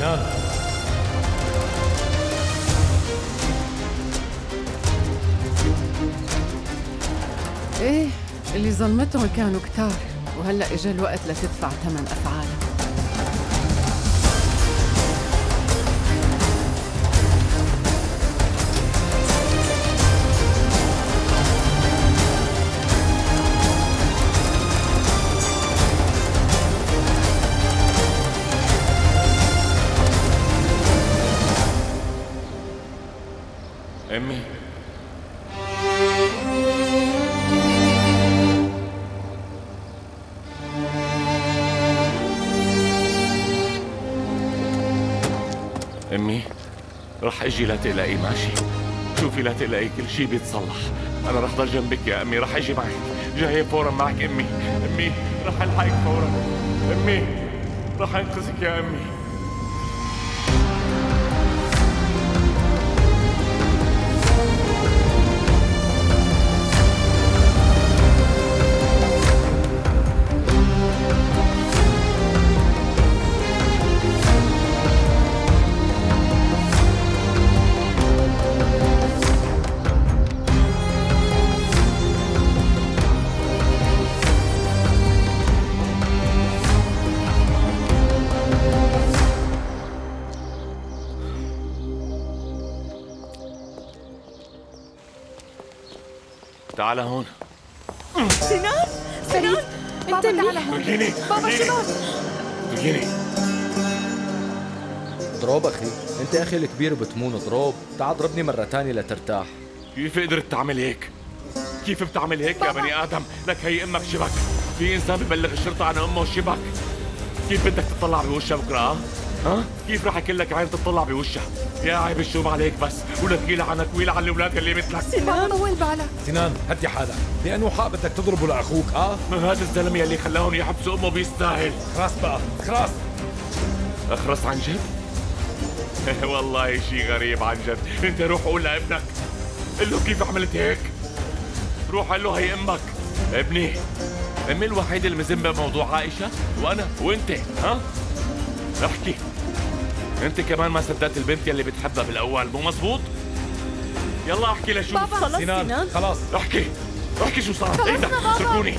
سنان. ايه اللي ظلمتهم كانوا كتار، وهلأ اجا الوقت لتدفع ثمن أفعالها. أمي أمي رح أجي لا تقلقي، ماشي؟ شوفي لا تقلقي، كل شي بيتصلح. أنا رح ضل جنبك يا أمي، رح أجي معك، جاي فورا معك أمي. أمي رح ألحقك فورا، أمي رح أنقذك يا أمي. تعال هون. سنان سنان انت تعال هون. اتركيني بابا شنون؟ اتركيني. اضرب اخي، انت اخي الكبير بتمون اضرب، تعال ضربني مرة تانية لترتاح. كيف قدرت تعمل هيك؟ كيف بتعمل هيك يا بني آدم؟ لك هي أمك شبك، في إنسان ببلغ الشرطة عن أمه شبك. كيف بدك تطلع بوشها بكرة؟ ها؟ كيف رح يكون لك عين تطلع بوشها؟ يا عيب الشوم عليك بس، ولا ثقيلة عنك ويلعن الأولاد اللي مثلك. سنان وين بالك؟ سنان هدي حالك، لأنه حق بدك تضربه لأخوك. ها؟ هذا الزلمة اللي خلاهم يحبسوا أمه بيستاهل. خلاص بقى، خلاص. أخرس عن جد؟ والله شيء غريب عن جد. انت روح قول لابنك، قل له كيف عملت هيك. روح قل له هي امك. ابني، امي الوحيدة اللي مذنبة بموضوع عائشة، وانا وانت. ها؟ احكي. انت كمان ما صدقت البنت يلي بتحبها بالاول، مو مزبوط؟ يلا احكي لشوف. بابا خلص سنان، خلاص احكي شو صار. ايدك اتركوني.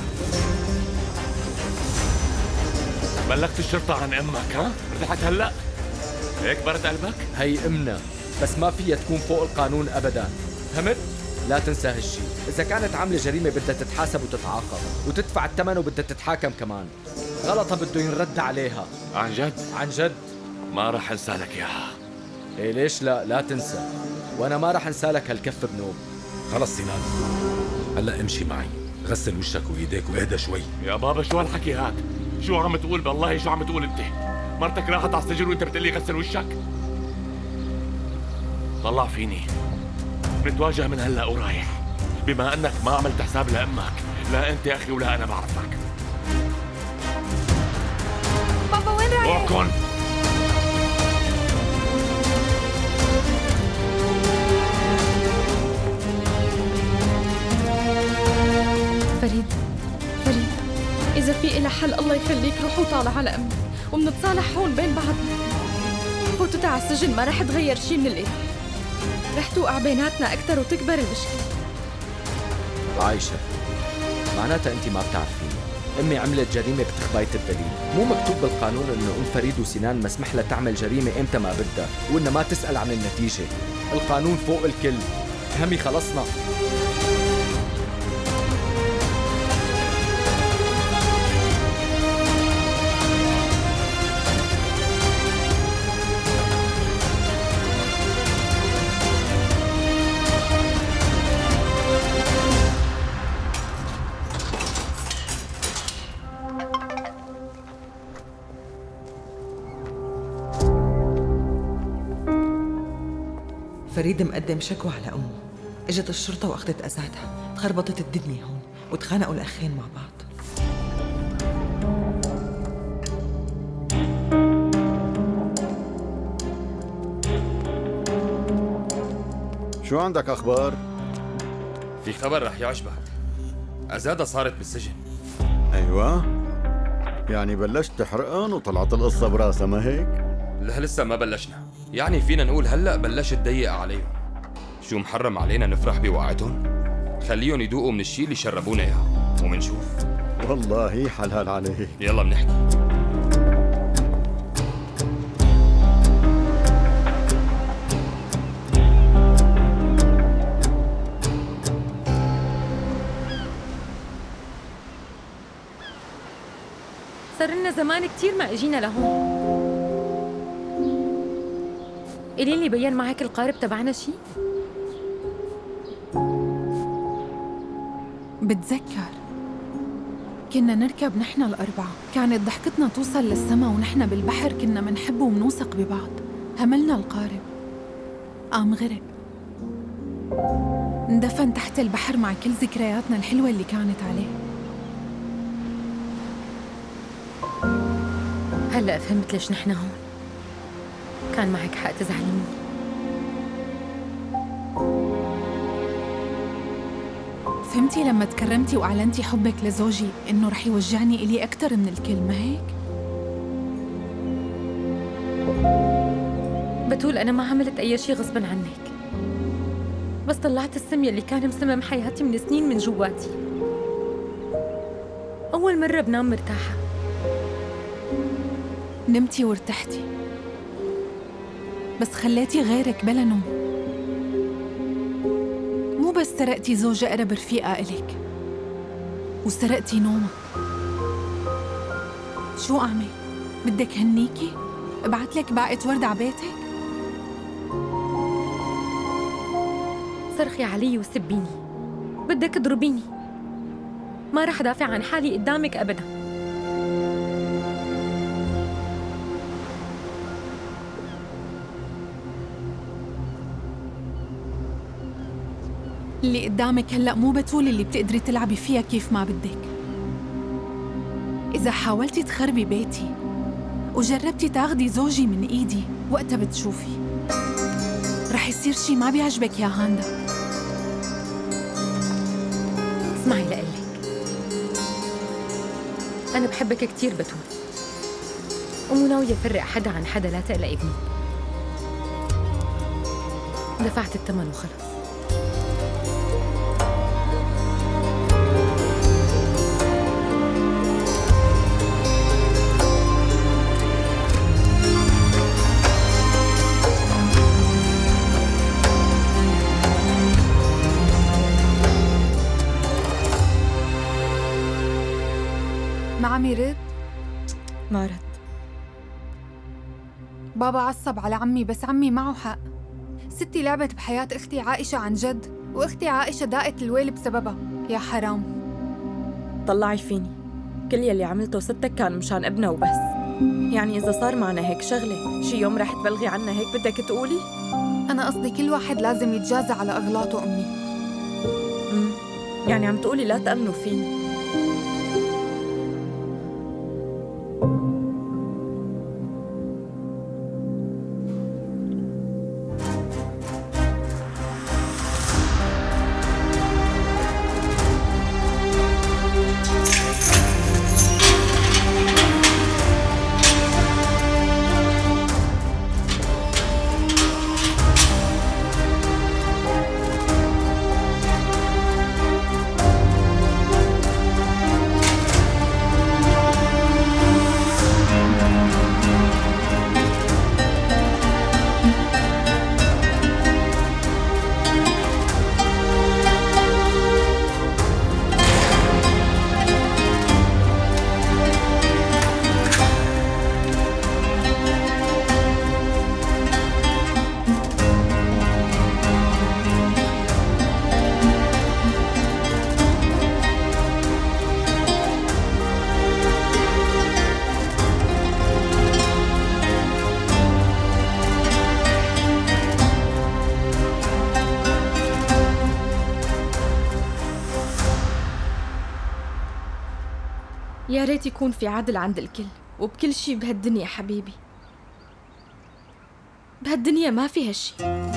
بلغت الشرطة عن امك؟ ها؟ رجعت هلا؟ هيك برد قلبك؟ هي امنا، بس ما فيها تكون فوق القانون ابدا، فهمت؟ لا تنسى هالشي، اذا كانت عاملة جريمة بدها تتحاسب وتتعاقب وتدفع الثمن وبدها تتحاكم كمان. غلطها بده ينرد عليها. عن جد؟ عن جد. ما رح انسى لك اياها. ايه ليش لا؟ لا تنسى، وانا ما رح انسى لك هالكف بنوب. خلص سنان، هلا امشي معي، غسل وشك وايديك واهدى شوي. يا بابا شو هالحكي هاد؟ شو عم تقول بالله؟ شو عم تقول انت؟ مرتك راحت على السجن وانت بتقلي غسل وشك؟ طلع فيني، نتواجه من هلا ورايح، بما انك ما عملت حساب لامك، لا انت يا اخي ولا انا بعرفك. بابا وين رايح؟ احكن. فريد، إذا في إلها حل الله يخليك روح وطالع على أمي ومنتصالح هون بين بعضنا. فوتوا على السجن ما رح تغير شي من الإيه، رح توقع بيناتنا أكثر وتكبر المشكلة. عايشة، معناتها أنت ما بتعرفيني، أمي عملت جريمة بتخباية الدليل، مو مكتوب بالقانون إنه أم فريد وسنان مسمح لها تعمل جريمة إمتى ما بدها، وإنها ما تسأل عن النتيجة. القانون فوق الكل، فهمي خلصنا. فريد مقدم شكوى على أمه، اجت الشرطة وأخذت أزادها، تخربطت الدنيا هون وتخانقوا الأخين مع بعض. شو عندك أخبار؟ في خبر رح يعجبك، أزادة صارت بالسجن. أيوة؟ يعني بلشت تحرقن وطلعت القصة براسها ما هيك؟ لا لسه ما بلشنا، يعني فينا نقول هلأ بلشت تضيق عليهم. شو محرم علينا نفرح بوقعتهم؟ خليهم يدوقوا من الشيء اللي شربونا اياه ومنشوف. والله حلال عليك. يلا بنحكي. صار لنا زمان كتير ما اجينا لهون. قولي لي بين معك القارب تبعنا شي؟ بتذكر كنا نركب نحن الأربعة، كانت ضحكتنا توصل للسما ونحن بالبحر كنا منحب ومنوثق ببعض. هملنا القارب قام غرق، اندفن تحت البحر مع كل ذكرياتنا الحلوة اللي كانت عليه. هلأ فهمت ليش نحن هون. كان معك حق تزعلي مني. فهمتي لما تكرمتي وأعلنتي حبك لزوجي إنه رح يوجعني إلي أكتر من الكل، ما هيك؟ بتقول أنا ما عملت أي شي غصباً عنك، بس طلعت السم يلي كان مسمم حياتي من سنين من جواتي. أول مرة بنام مرتاحة. نمتي وارتحتي، بس خليتي غيرك بلا نوم. مو بس سرقتي زوجة أقرب رفيقة إلك، وسرقتي نومها. شو أعمل؟ بدك هنيكي؟ ابعتلك باقة ورد عبيتك؟ صرخي علي وسبيني، بدك تضربيني، ما رح دافع عن حالي قدامك أبداً. اللي قدامك هلأ مو بتول اللي بتقدري تلعبي فيها كيف ما بدك. إذا حاولتي تخربي بيتي وجربتي تاخدي زوجي من إيدي، وقتها بتشوفي رح يصير شي ما بيعجبك يا هاندا. اسمعي لقلك، أنا بحبك كتير بتول، ومو ناوية أفرق حدا عن حدا لا تقلقي مني. دفعت الثمن وخلص. ما عم يرد؟ ما رد. بابا عصب على عمي، بس عمي معه حق. ستي لعبت بحياة أختي عائشة عن جد، وأختي عائشة داقت الويل بسببها. يا حرام. طلعي فيني، كل يلي عملته ستك كان مشان ابنها وبس. يعني إذا صار معنا هيك شغلة، شي يوم رح تبلغي عنا هيك بدك تقولي؟ أنا قصدي كل واحد لازم يتجازى على أغلاطه أمي. يعني عم تقولي لا تأمنوا فيني؟ يا ريت يكون في عدل عند الكل وبكل شي بهالدنيا حبيبي. بهالدنيا ما في هالشي.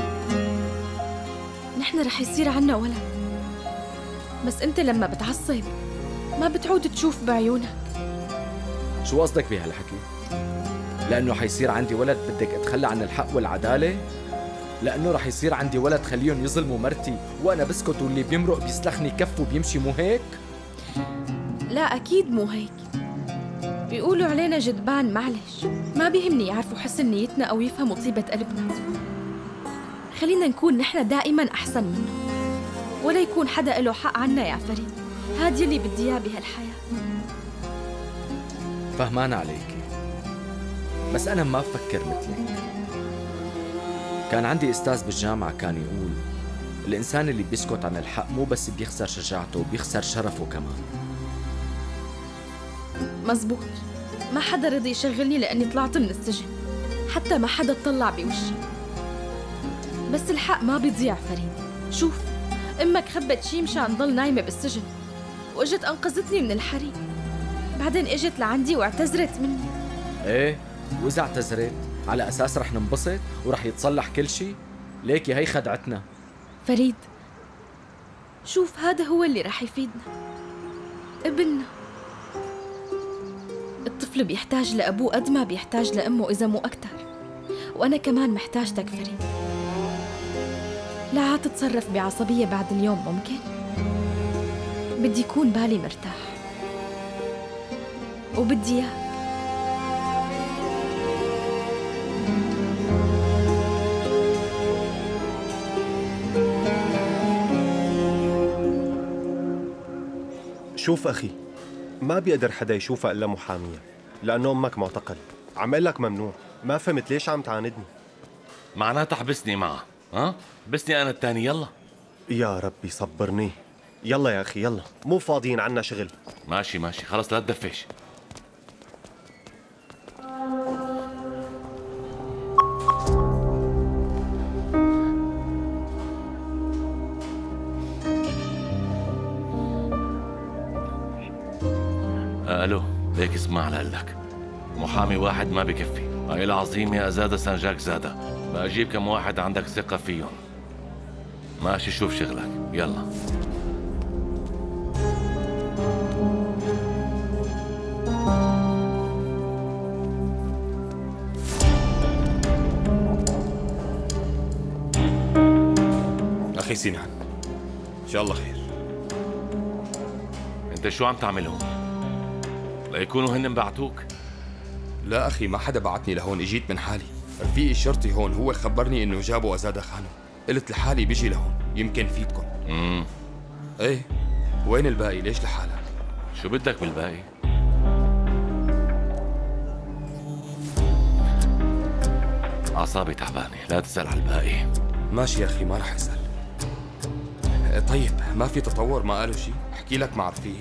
نحن رح يصير عنا ولد، بس انت لما بتعصب ما بتعود تشوف بعيونك. شو قصدك بهالحكي؟ لأنه حيصير عندي ولد بدك أتخلى عن الحق والعدالة؟ لأنه رح يصير عندي ولد خليهم يظلموا مرتي وأنا بسكت واللي بيمرق بيسلخني كف وبيمشي، مو هيك؟ لا أكيد مو هيك. بيقولوا علينا جدبان، معلش ما بيهمني يعرفوا حسن نيتنا أو يفهموا طيبة قلبنا. خلينا نكون نحن دائما أحسن منه، ولا يكون حدا له حق عنا يا فريد. هاد يلي بدي إياه بهالحياة. فهمان عليكي، بس أنا ما بفكر مثلك. كان عندي أستاذ بالجامعة كان يقول الإنسان اللي بيسكت عن الحق مو بس بيخسر شجاعته، بيخسر شرفه كمان. مزبوط، ما حدا رضي يشغلني لأني طلعت من السجن، حتى ما حدا اطلع بوشي. بس الحق ما بيضيع فريد. شوف، أمك خبت شي مشان ضل نايمة بالسجن، وإجت أنقذتني من الحريق. بعدين إجت لعندي واعتذرت مني. إيه، وإذا اعتذرت على أساس رح ننبسط ورح يتصلح كل شي؟ ليكي هي خدعتنا. فريد، شوف هذا هو اللي رح يفيدنا، ابننا. الطفل بيحتاج لأبوه قد ما بيحتاج لأمه، إذا مو أكتر. وأنا كمان محتاجتك فريد. لا عاد تتصرف بعصبية بعد اليوم، ممكن؟ بدي يكون بالي مرتاح، وبدي إياك. شوف أخي، ما بيقدر حدا يشوفها إلا محامية، لأنه أمك معتقل. عم قال لك ممنوع، ما فهمت ليش عم تعاندني؟ معناتها حبسني معه، ها؟ حبسني أنا التاني. يلا يا ربي صبرني. يلا يا أخي يلا، مو فاضيين، عنا شغل. ماشي ماشي، خلص لا تدفش. الو، ليك اسمع لك، محامي واحد ما بكفي. هاي العظيم يا زادة سنجاك زادة، بأجيب كم واحد عندك ثقة فيهم. ماشي، شوف شغلك، يلا. أخي سنان، إن شاء الله خير. انت شو عم تعمل هون؟ ليكونوا هن بعتوك؟ لا أخي، ما حدا بعتني لهون، إجيت من حالي. رفيقي الشرطي هون هو خبرني إنه جابوا أزادة خانم. قلت لحالي بيجي لهون يمكن فيدكم. إيه، وين الباقي؟ ليش لحالك؟ شو بدك بالباقي؟ أعصابي تعبانة، لا تسأل على الباقي. ماشي يا أخي، ما رح أسأل. طيب، ما في تطور؟ ما قالوا شيء؟ احكي لك مع رفيقي.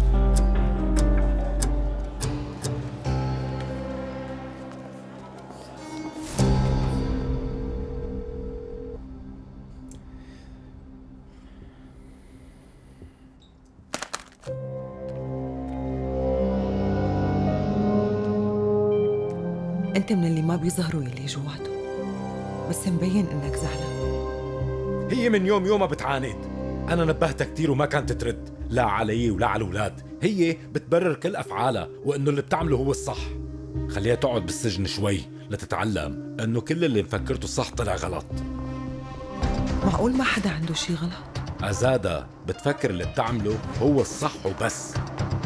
انت من اللي ما بيظهروا يلي جواته، بس مبين انك زعلان. هي من يومها بتعاند. أنا نبهتها كتير وما كانت ترد، لا علي ولا على الأولاد. هي بتبرر كل أفعالها وإنه اللي بتعمله هو الصح. خليها تقعد بالسجن شوي لتتعلم إنه كل اللي مفكرته صح طلع غلط. معقول ما حدا عنده شي غلط؟ أزادة بتفكر اللي بتعمله هو الصح وبس.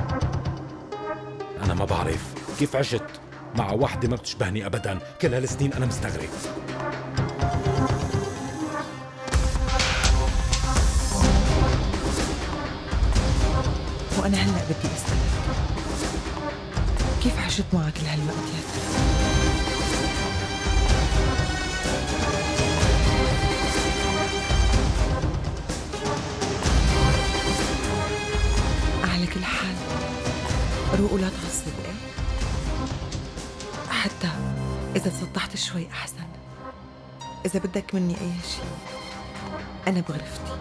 أنا ما بعرف كيف عشت مع واحدة ما بتشبهني أبداً. كل هالسنين أنا مستغرب. وأنا هلأ بدي أسألك، كيف عشت معك كل هالوقت يا ترى؟ على كل حال روق ولا تعصب، إيه؟ حتى إذا تسطحت شوي أحسن. إذا بدك مني أي شيء أنا بغرفتي.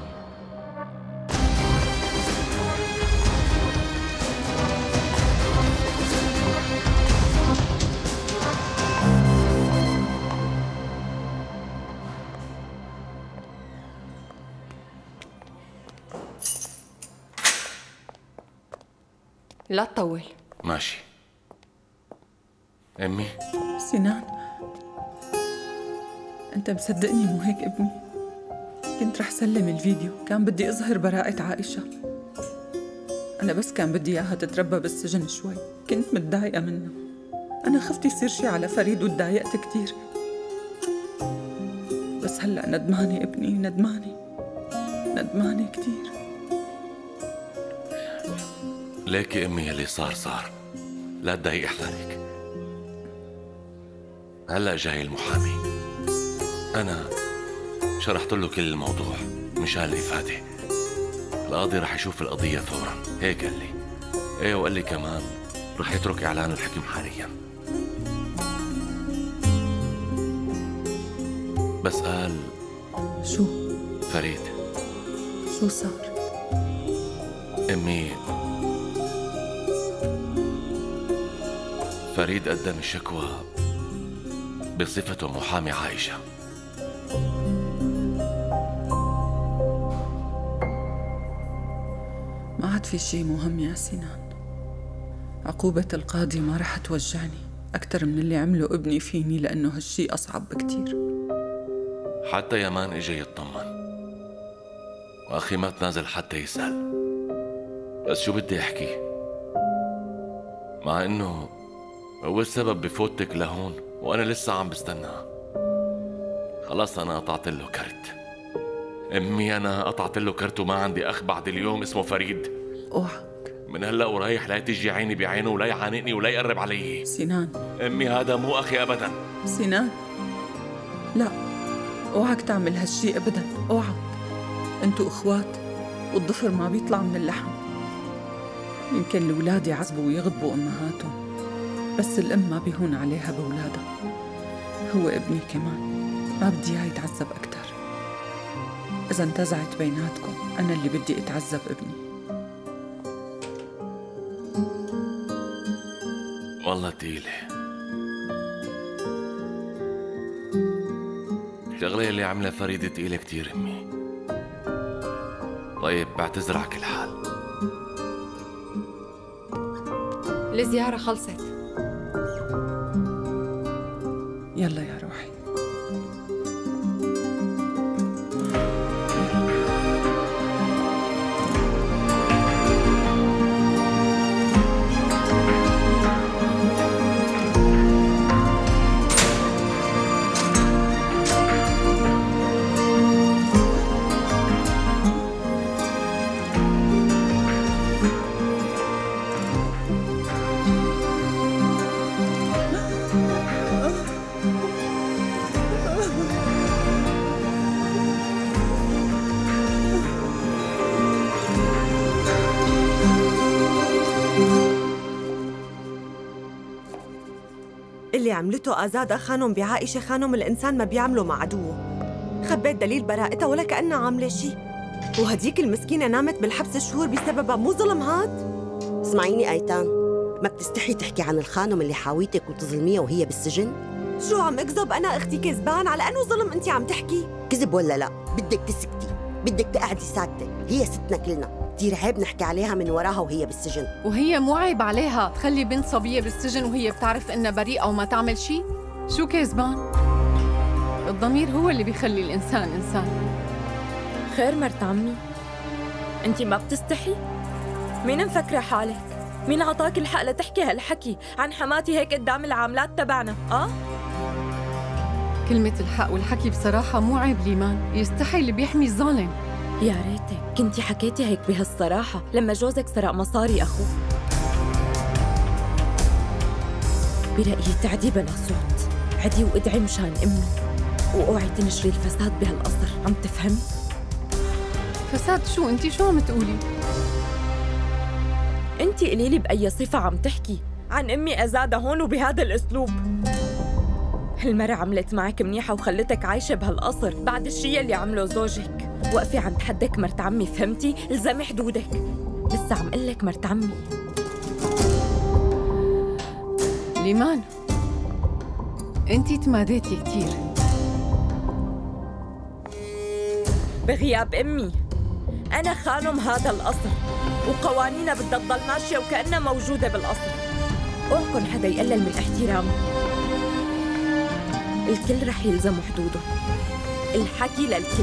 لا تطول. ماشي. أمي سنان، أنت مصدقني مو هيك ابني؟ كنت رح سلم الفيديو، كان بدي أظهر براءة عائشة. أنا بس كان بدي إياها تتربى بالسجن شوي، كنت متضايقة منه. أنا خفت يصير شي على فريد وتضايقت كتير. بس هلأ ندمانة ابني، ندمانة كتير. ليكي أمي اللي صار لا تضايقي حالك. هلأ جاي المحامي، أنا شرحت له كل الموضوع مشان الإفادة. القاضي رح يشوف القضية فورا، هيك قال لي. ايه وقال لي كمان رح يترك إعلان الحكم حاليا. بس قال شو؟ فريد. شو صار؟ أمي، فريد قدم الشكوى بصفته محامي عائشة. ما عاد في شي مهم يا سنان. عقوبة القاضي ما رح توجعني أكتر من اللي عمله ابني فيني، لأنه هالشي أصعب بكتير. حتى يمان إجا يطمن، وأخي ما تنازل حتى يسأل. بس شو بدي أحكي؟ مع إنه هو السبب بفوتك لهون وأنا لسه عم بستناه. خلاص أنا قطعت له كرت. أمي أنا قطعت له كرت وما عندي أخ بعد اليوم اسمه فريد. اوعك من هلأ ورايح لا تجي عيني بعينه ولا يعانقني ولا يقرب علي. سنان، أمي هذا مو أخي أبدا. سنان، لا، اوعك تعمل هالشي أبدا، اوعك. انتو اخوات والضفر ما بيطلع من اللحم. يمكن الأولاد يعذبوا ويغضبوا أمهاتهم، بس الأم ما بيهون عليها بأولادها. هو ابني كمان، ما بدي إياه يتعذب أكتر. إذا انتزعت بيناتكم أنا اللي بدي أتعذب ابني. والله تقيلة الشغلة اللي عملها فريد، تقيلة كتير أمي. طيب بعتذر على كل حال. الزيارة خلصت. يلا يا روحي. اللي عملته أزادة خانم بعائشة خانم الإنسان ما بيعمله مع عدوه. خبيت دليل براءتها ولا كأنها عاملة شي، وهديك المسكينة نامت بالحبس شهور بسببها. مو ظلم هاد؟ اسمعيني أيتان، ما بتستحي تحكي عن الخانم اللي حاويتك وتظلميها وهي بالسجن؟ شو عم أكذب أنا أختي كذبان؟ على أنه ظلم أنت عم تحكي؟ كذب ولا لا؟ بدك تسكتي، بدك تقعدي ساكتة. هي ستنا كلنا، كتير عيب نحكي عليها من وراها وهي بالسجن. وهي مو عيب عليها تخلي بنت صبية بالسجن وهي بتعرف إنها بريئة وما تعمل شي؟ شو كذبان؟ الضمير هو اللي بيخلي الإنسان إنسان. خير مرت عمي، أنتِ ما بتستحي؟ مين مفكرة حالك؟ مين عطاك الحق لتحكي هالحكي عن حماتي هيك قدام العاملات تبعنا؟ كلمة الحق والحكي بصراحة مو عيب ليمان، يستحي اللي بيحمي الظالم. يا ريتك كنتي حكيتي هيك بهالصراحة لما جوزك سرق مصاري أخوه. برأيي تعدي بلا صوت، عدي وادعي مشان أمي، واوعي تنشري الفساد بهالقصر. عم تفهمي؟ فساد شو؟ انتي شو عم تقولي؟ انتي قليلي بأي صفة عم تحكي عن أمي أزادة هون وبهذا الأسلوب؟ هالمرة عملت معك منيحة وخلتك عايشة بهالقصر بعد الشي اللي عمله زوجك. وقفي عند حدك مرت عمي، فهمتي؟ الزمي حدودك. لسه عم قلك مرت عمي. ليمان، انتي تماديتي كتير. بغياب أمي أنا خانم هذا القصر، وقوانينها بدها تضل ماشية وكأنها موجودة بالقصر. اوعكن حدا يقلل من احترامي. الكل رح يلزموا حدودهم. الحكي للكل.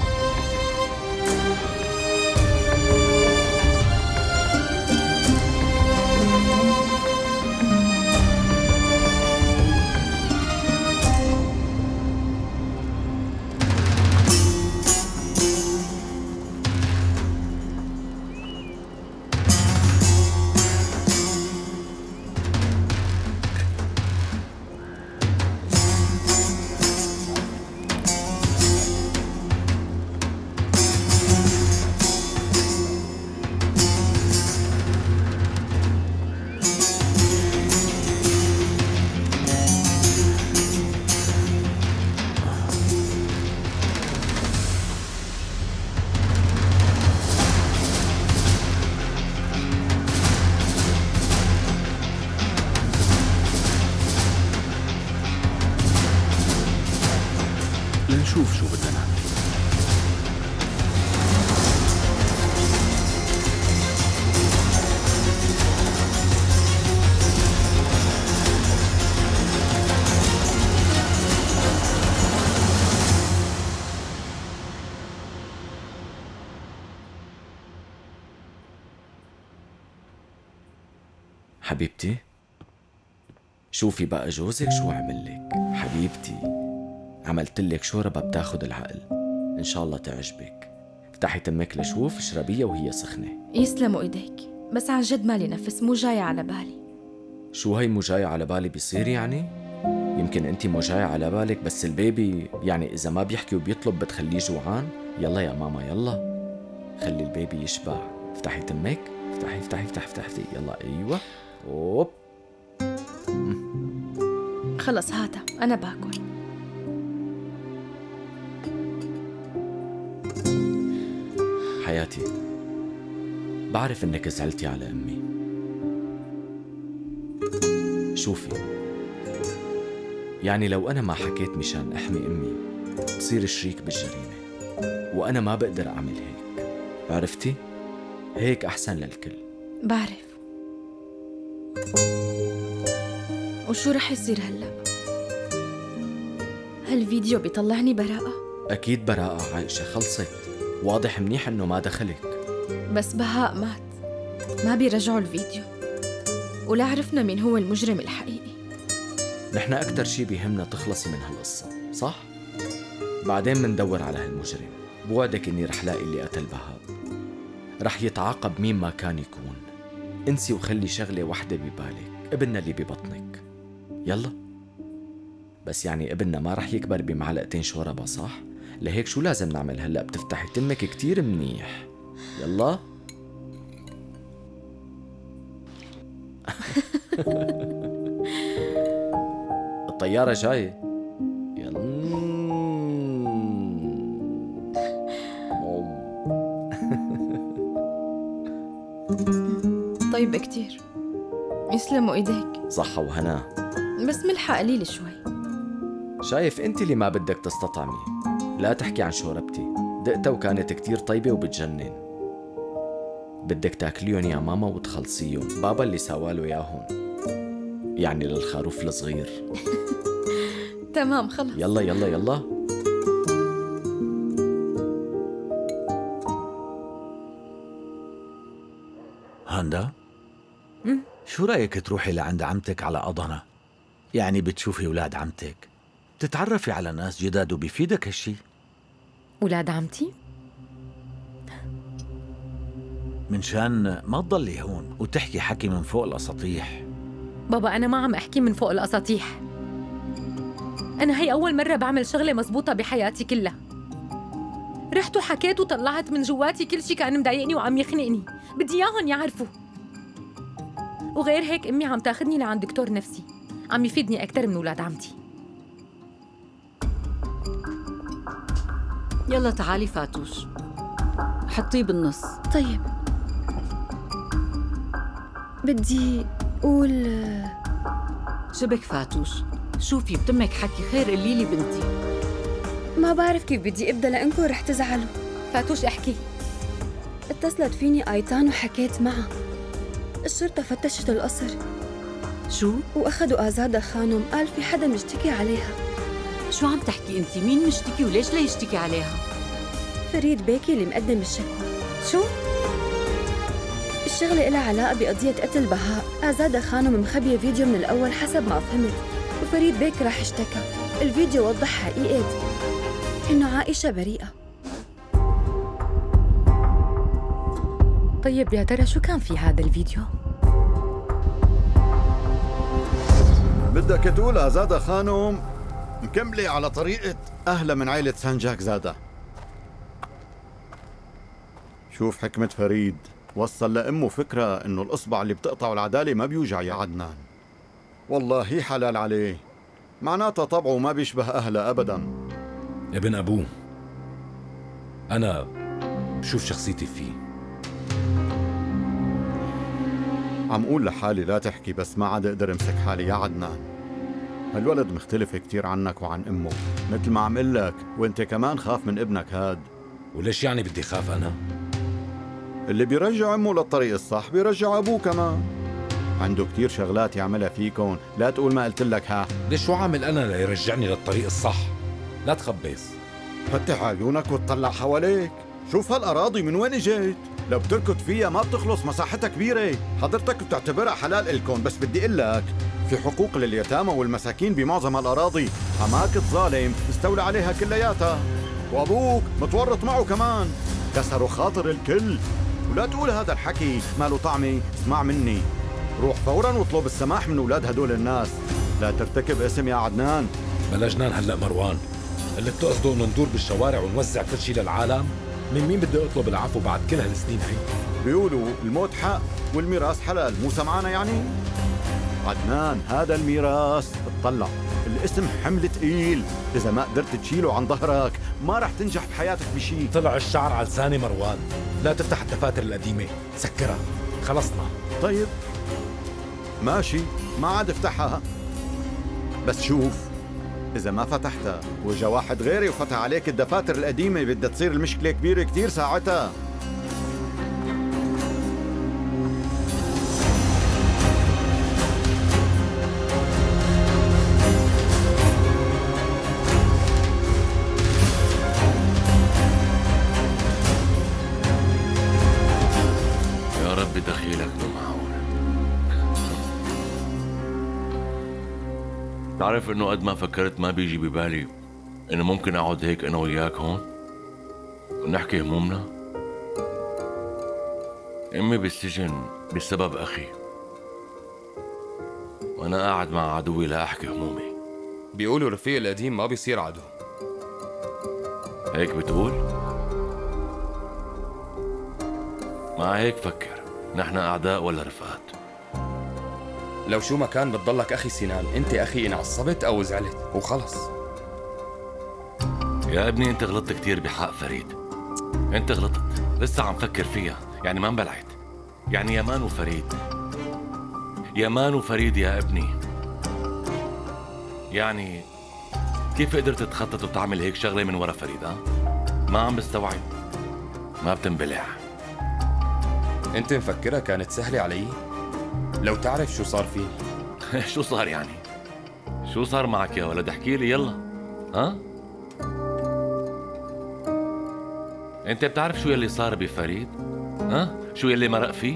لنشوف شو بدنا نعمل. حبيبتي، شوفي بقى جوزك شو عمل لك. حبيبتي، عملت لك شوربة بتاخد العقل، إن شاء الله تعجبك. افتحي تمك لشوف، اشربيها وهي سخنة. يسلموا إيديك، بس عن جد مالي نفس، مو جاية على بالي. شو هي مو جاية على بالي بيصير يعني؟ يمكن أنت مو جاية على بالك، بس البيبي يعني إذا ما بيحكي وبيطلب بتخليه جوعان؟ يلا يا ماما يلا، خلي البيبي يشبع. افتحي تمك، افتحي افتحي افتحي افتحي، يلا أيوة. أوب. خلص هاتها، أنا باكل. حياتي، بعرف إنك زعلتي على أمي. شوفي، يعني لو أنا ما حكيت مشان أحمي أمي بصير شريك بالجريمة، وأنا ما بقدر أعمل هيك. عرفتي؟ هيك أحسن للكل. بعرف. وشو رح يصير هلأ؟ هالفيديو بيطلعني براءة؟ أكيد براءة عايشة، خلصت. واضح منيح إنه ما دخلك. بس بهاء مات، ما بيرجعوا الفيديو، ولا عرفنا مين هو المجرم الحقيقي. نحن أكتر شي بيهمنا تخلصي من هالقصة، صح؟ بعدين مندور على هالمجرم. بوعدك إني رح لاقي اللي قتل بهاء، رح يتعاقب مين ما كان يكون. انسي وخلي شغلة وحدة ببالك، ابننا اللي ببطنك. يلا. بس يعني ابننا ما رح يكبر بمعلقتين شوربة، صح؟ لهيك شو لازم نعمل هلأ؟ بتفتحي تمك كتير منيح. يلا. الطيارة جاية. يلا. طيب كتير، يسلموا ايديك. صحة وهنا. بس ملحق قليل شوي. شايف انت اللي ما بدك تستطعمي. لا تحكي عن شوربتي، دقتها وكانت كتير طيبة وبتجنن. بدك تاكليهم يا ماما وتخلصيهم، بابا اللي سواله ياهم، يعني للخروف الصغير. تمام خلص. يلا يلا يلا. هاندا، شو رأيك تروحي لعند عمتك على أضنة؟ يعني بتشوفي أولاد عمتك، بتتعرفي على ناس جداد وبيفيدك هالشي. أولاد عمتي؟ من شان ما تضلي هون وتحكي حكي من فوق الأساطيح. بابا أنا ما عم أحكي من فوق الأساطيح، أنا هي أول مرة بعمل شغلة مزبوطة بحياتي كلها. رحت وحكيت وطلعت من جواتي كل شي كان مضايقني وعم يخنقني، بدي إياهم يعرفوا. وغير هيك أمي عم تاخدني لعند دكتور نفسي، عم يفيدني أكتر من أولاد عمتي. يلا تعالي فاتوش، حطيه بالنص. طيب. بدي قول شبك فاتوش، شوفي بتمك حكي خير قولي لي بنتي. ما بعرف كيف بدي ابدا لانكم رح تزعلوا. فاتوش احكي. اتصلت فيني ايتان وحكيت معها. الشرطة فتشت القصر. شو؟ واخذوا آزادة خانم، قال في حدا مشتكي عليها. شو عم تحكي انت؟ مين مشتكي وليش ليشتكي عليها؟ فريد بيكي اللي مقدم الشكوى. شو؟ الشغلة إلها علاقة بقضية قتل بهاء. أزادة خانم مخبية فيديو من الأول حسب ما فهمت، وفريد بيك راح اشتكى. الفيديو وضح حقيقة إنه عائشة بريئة. طيب يا ترى شو كان في هذا الفيديو؟ بدك تقول أزادة خانم مكملة على طريقة أهلها من عائلة سانجاك زادة. شوف حكمة فريد، وصل لأمه فكرة إنه الإصبع اللي بتقطعه العدالة ما بيوجع يا عدنان. والله حلال عليه، معناتها طبعه ما بيشبه أهله أبداً. ابن أبوه، أنا بشوف شخصيتي فيه. عم قول لحالي لا تحكي، بس ما عاد أقدر أمسك حالي يا عدنان. هالولد مختلف كتير عنك وعن أمه، مثل ما عم قلك، وانت كمان خاف من ابنك هاد. وليش يعني بدي خاف أنا؟ اللي بيرجع أمه للطريق الصح بيرجع أبوه كمان. عنده كتير شغلات يعملها فيكن، لا تقول ما قلت لك ها. ليش شو عامل أنا ليرجعني للطريق الصح؟ لا تخبص. فتح عيونك وتطلع حواليك، شوف هالأراضي من وين اجيت؟ لو بتركض فيها ما بتخلص، مساحتها كبيرة، حضرتك بتعتبرها حلال إلكن، بس بدي أقول لك في حقوق لليتامى والمساكين بمعظم هالأراضي، عماك الظالم استولى عليها كلياتها، وأبوك متورط معه كمان، كسروا خاطر الكل. ولا تقول هذا الحكي ما له طعمة، اسمع مني، روح فورا واطلب السماح من أولاد هدول الناس، لا ترتكب اسم يا عدنان. بلا جنان هلأ مروان، اللي بتقصده انه ندور بالشوارع ونوزع كل شيء للعالم؟ من مين بدي اطلب العفو بعد كل هالسنين هي؟ بيقولوا الموت حق والميراث حلال، مو سمعانا يعني؟ عدنان هذا الميراث، اطلع، الاسم حمل ثقيل، إذا ما قدرت تشيله عن ظهرك ما رح تنجح بحياتك بشيء. طلع الشعر على لساني مروان، لا تفتح الدفاتر القديمة، سكرها، خلصنا. طيب ماشي، ما عاد افتحها، بس شوف إذا ما فتحتها وجا واحد غيري وفتح عليك الدفاتر القديمة بدها تصير المشكلة كبيرة كتير ساعتها. يا رب دخيلك مو معقول. تعرف انه قد ما فكرت ما بيجي ببالي انه ممكن اقعد هيك انا وياك هون ونحكي همومنا. امي بالسجن بسبب اخي، وانا قاعد مع عدوي لا احكي همومي. بيقولوا الرفيق القديم ما بيصير عدو. هيك بتقول؟ مع هيك فكر، نحن اعداء ولا رفقات؟ لو شو ما كان بتضلك أخي سنان، أنت أخي إن عصبت أو زعلت وخلص. يا ابني أنت غلطت كتير بحق فريد، أنت غلطت، لسه عم فكر فيها، يعني ما انبلعت. يعني يمان وفريد، يمان وفريد يا ابني. يعني كيف قدرت تخطط وتعمل هيك شغلة من ورا فريد؟ ها؟ ما عم بستوعب، ما بتنبلع. أنت مفكرها كانت سهلة علي؟ لو تعرف شو صار فيني. شو صار يعني؟ شو صار معك يا ولد؟ احكي لي يلا. ها؟ انت بتعرف شو يلي صار بفريد؟ ها؟ شو يلي مرق فيه؟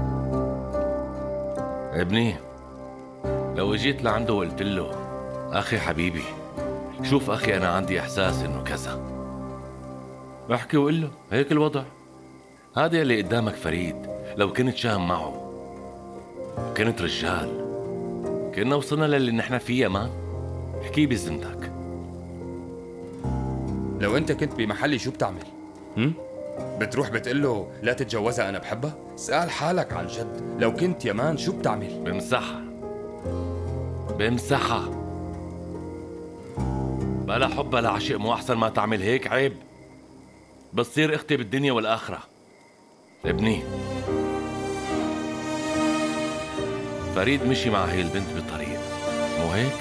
ابني لو اجيت لعنده وقلت له اخي حبيبي شوف اخي انا عندي احساس انه كذا، احكي وقل له هيك الوضع. هذا اللي قدامك فريد، لو كنت شاهم معه كنت رجال كنا وصلنا للي نحن فيه. يا مان احكي بزنتك. لو انت كنت بمحلي شو بتعمل؟ بتروح بتقول له لا تتجوزها انا بحبها؟ سأل حالك عن جد، لو كنت يمان شو بتعمل؟ بمسحها بلا حب بلا عشق. مو احسن ما تعمل هيك؟ عيب، بتصير اختي بالدنيا والاخره. ابني فريد مشي مع هي البنت بالطريق، مو هيك؟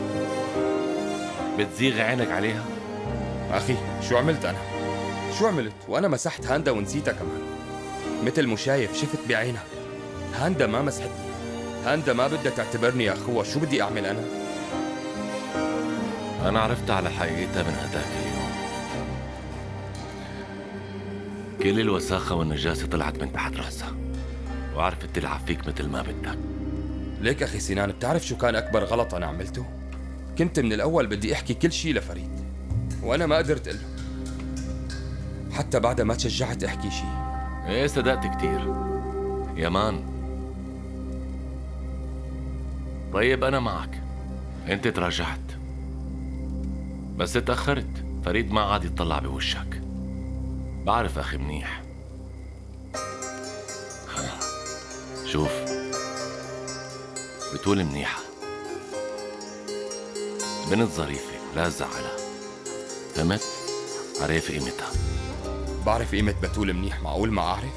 بتزيغ عينك عليها؟ أخي شو عملت أنا؟ شو عملت؟ وأنا مسحت هاندا ونسيتها كمان. مثل مو شايف شفت بعينك، هاندا ما مسحتني، هاندا ما بدها تعتبرني أخوها، شو بدي أعمل أنا؟ أنا عرفت على حقيقتها من هداك اليوم. كل الوساخة والنجاسة طلعت من تحت راسها، وعرفت تلعب فيك مثل ما بدك. ليك أخي سنان، بتعرف شو كان أكبر غلط أنا عملته؟ كنت من الأول بدي أحكي كل شي لفريد، وأنا ما قدرت أقله، حتى بعد ما تشجعت أحكي شي. إيه صدقت كتير يا مان. طيب أنا معك، أنت تراجعت بس تأخرت. فريد ما عاد يطلع بوشك. بعرف أخي منيح. شوف، بتول منيحة، بنت ظريفة لا تزعلها، فهمت؟ عرف قيمتها. بعرف قيمة بتول منيح، معقول ما أعرف؟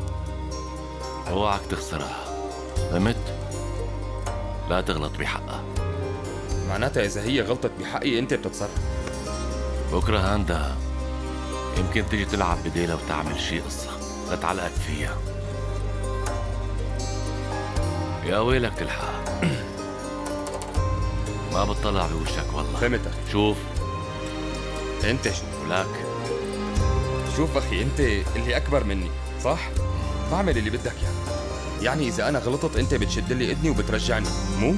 اوعك تخسرها، فهمت؟ لا تغلط بحقها. معناتها إذا هي غلطت بحقي أنت بتتصرف. بكرة هاندا يمكن تيجي تلعب بديلها وتعمل شي قصة لتعلقك فيها. يا ويلك تلحقها. ما بتطلع بوشك والله. فهمت أخي. شوف أنت شو ولك. شوف أخي، أنت اللي أكبر مني صح؟ بعمل اللي بدك إياه. يعني إذا أنا غلطت أنت بتشد لي إذني وبترجعني، مو؟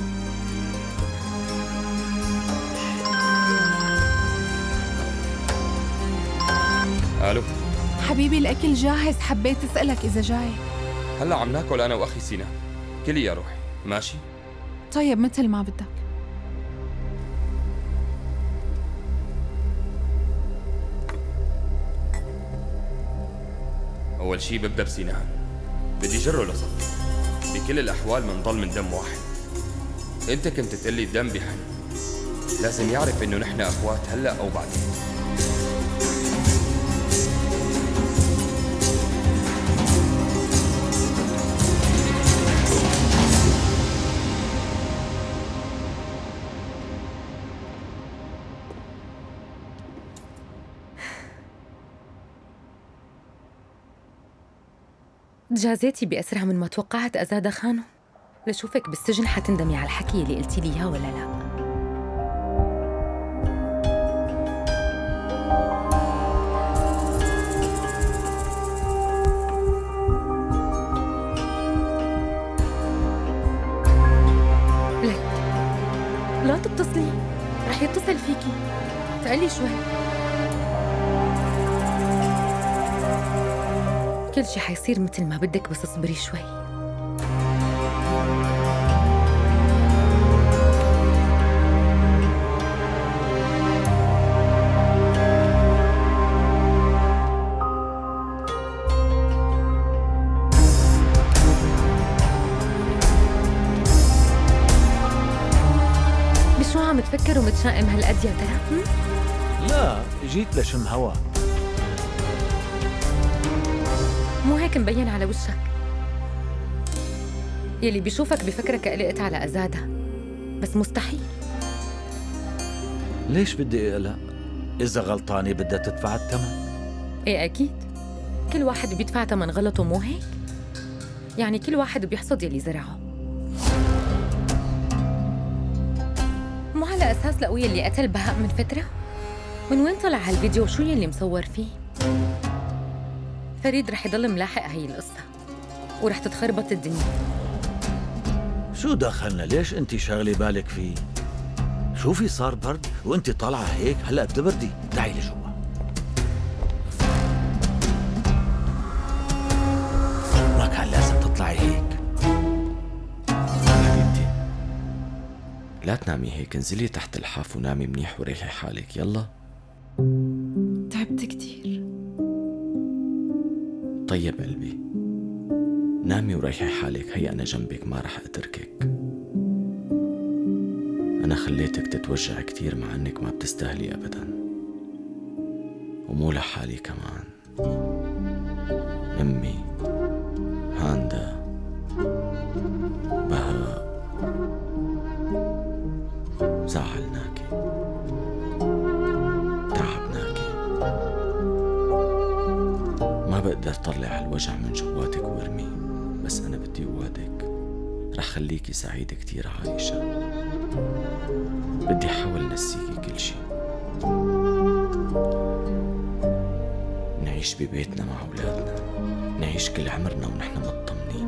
ألو حبيبي الأكل جاهز، حبيت أسألك إذا جاي. هلا عم ناكل أنا وأخي سينا. كلي يا روحي، ماشي؟ طيب مثل ما بدك. أول شي ببدأ بسينان، بدي جره لصف. بكل الأحوال منضل من دم واحد. أنت كنت تقلي الدم بحن، لازم يعرف إنه نحن أخوات هلا أو بعدين. جازيتي بأسرع من ما توقعت أزادة خانو. لشوفك بالسجن حتندمي على الحكي اللي قلتي لي إياه ولا لا؟ لك لا تتصلي، رح يتصل فيكي. تقلي شوي، كل شي حيصير مثل ما بدك، بس اصبري شوي. بشو عم تفكر ومتشائم هالقد يا ترى؟ لا، جيت لشم هوا. مو هيك مبين على وشك. يلي بيشوفك بفكرك قلقت على أزادة، بس مستحيل. ليش بدي اقلق؟ إذا غلطانة بدها تدفع الثمن. إيه أكيد، كل واحد بيدفع ثمن غلطه، مو هيك؟ يعني كل واحد بيحصد يلي زرعه. مو على أساس لقوي اللي قتل بهاء من فترة؟ من وين طلع هالفيديو وشو يلي مصور فيه؟ فريد رح يضل ملاحق هي القصة ورح تتخربط الدنيا. شو دخلنا؟ ليش انت شاغلة بالك فيه؟ شوفي صار برد وانت طالعة هيك، هلا بتبردي. تعي لجوا. ما كان لازم تطلعي هيك. حبيبتي لا تنامي هيك، انزلي تحت الحاف ونامي منيح وريحي حالك. يلا. تعبت كتير. طيب قلبي، نامي وريحي حالك. هي أنا جنبك، ما رح أتركك. أنا خليتك تتوجع كتير مع أنك ما بتستاهلي أبدا، ومو لحالي كمان. أمي، هاندا، بهاء، زعلناكي، تعبناكي. ما بقدر طلع الوجع من جواتك وارميه، بس أنا بدي أوعدك رح خليكي سعيدة كتير عايشة. بدي أحاول نسيكي كل شي. نعيش ببيتنا مع أولادنا، نعيش كل عمرنا ونحن مطمنين،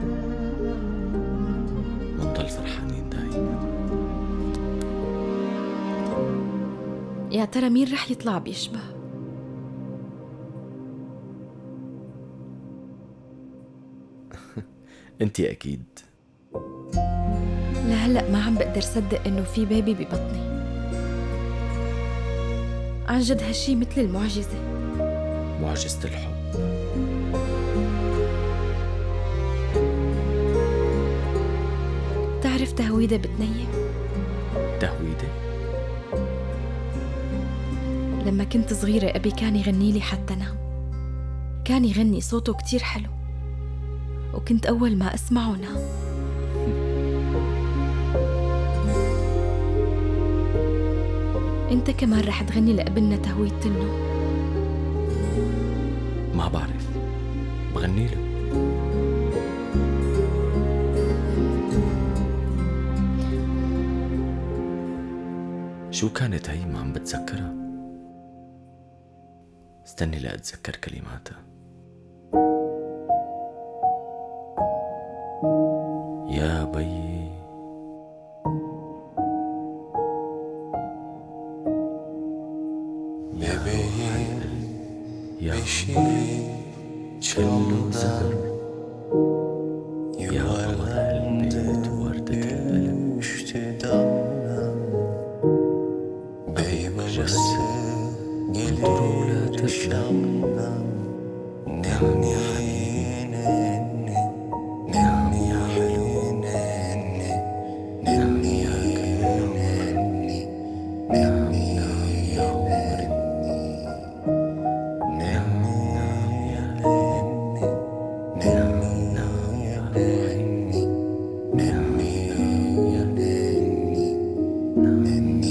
ونضل فرحانين دايما. يا ترى مين رح يطلع بيشبه؟ انتي أكيد. لهلأ ما عم بقدر صدق إنه في بيبي ببطني. عن جد هالشي مثل المعجزة. معجزة الحب. بتعرف تهويدة بتنيم؟ تهويدة؟ لما كنت صغيرة أبي كان يغني لي حتى نام. كان يغني صوته كتير حلو، وكنت أول ما أسمعه نام. أنت كمان رح تغني لابننا تهويدة النوم؟ ما بعرف، بغني له. شو كانت هي؟ ما عم بتذكرها. استني لأتذكر كلماتها. يا بيي يا بيي يا شلو زهر يا قمر البيت وردة القلب بس انظروا لا تبلغ. نعم يا حبيبي، نعم يا حلو، نعم يا كل نعم يا عمر، نعم يا هني، نعم يا هني، نعم يا هني، نعم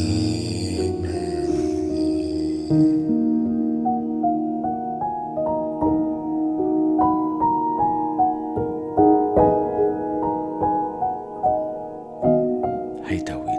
هي تهويدة.